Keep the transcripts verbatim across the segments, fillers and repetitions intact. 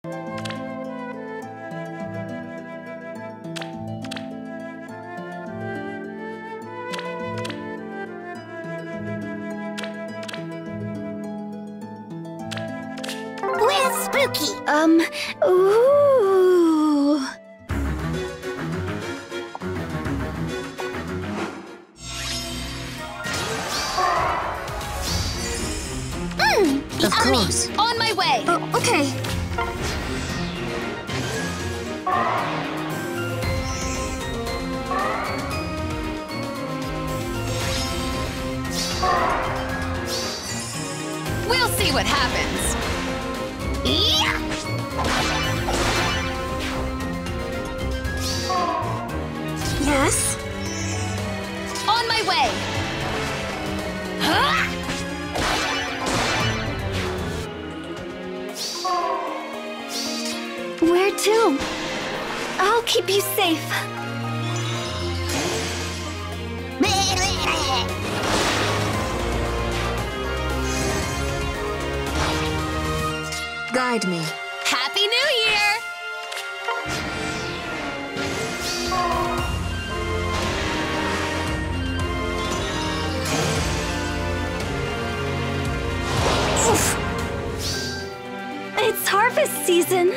Where's Spooky? Um, ooh. Mm, Of course. On my way. Oh, okay. We'll see what happens. Yeah. Yes? On my way. Huh? Where to? I'll keep you safe. Guide me. Happy New Year! Oof. It's harvest season.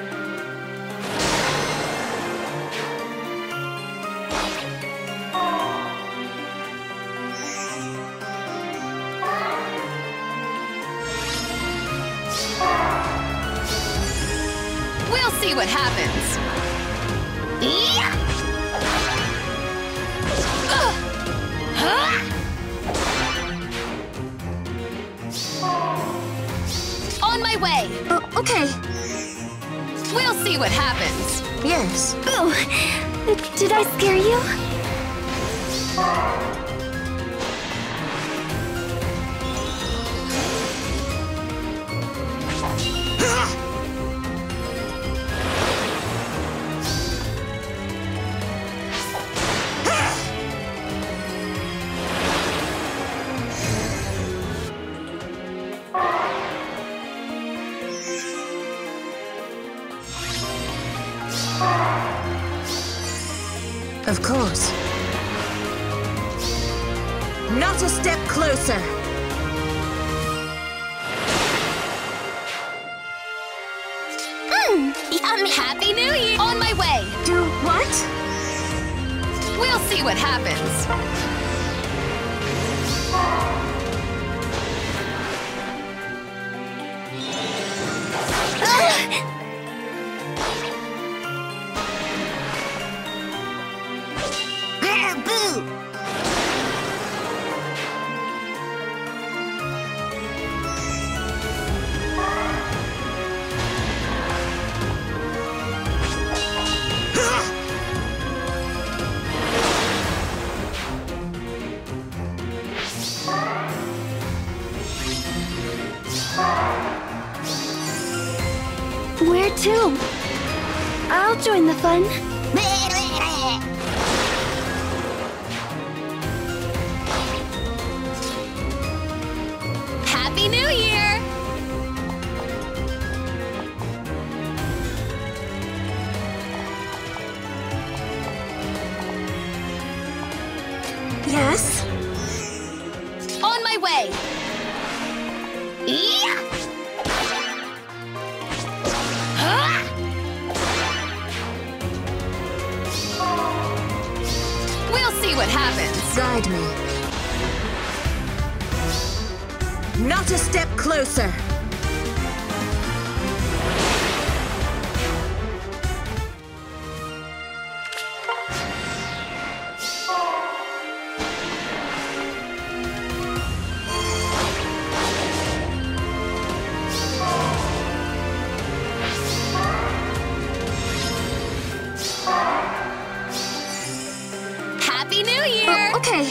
We'll see what happens. Yeah. Uh. Huh? On my way. Oh, okay. We'll see what happens. Yes. Ooh, did I scare you? Of course. Not a step closer. Mm, yummy. Happy New Year! On my way. Do what? We'll see what happens. Where to? I'll join the fun. Happy New Year! Yes? On my way. Yeah. Huh? We'll see what happens. Guide me. Not a step closer. Happy New Year! Oh, okay.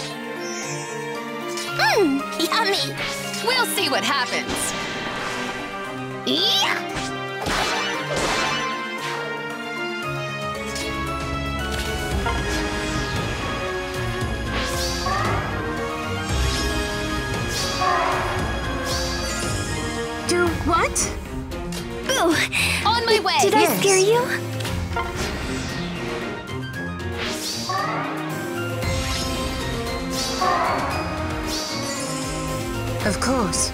Mmm, yummy. We'll see what happens. Yeah. Do what? Ooh, On my way. Did Yes. I scare you? Of course.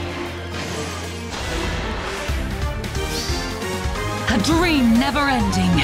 A dream never ending.